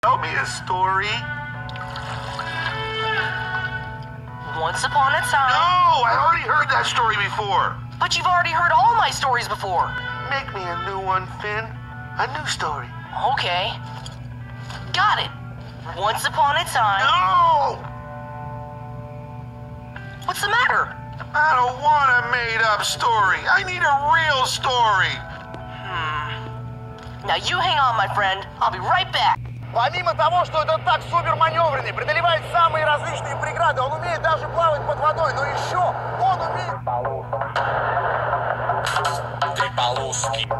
Tell me a story. Once upon a time... No, I already heard that story before. But you've already heard all my stories before. Make me a new one, Finn. A new story. Okay. Got it. Once upon a time... No! What's the matter? I don't want a made-up story. I need a real story. Now you hang on, my friend. I'll be right back. Помимо того, что этот так супер маневренный, преодолевает самые различные преграды, он умеет даже плавать под водой, но еще он умеет... Три полоски.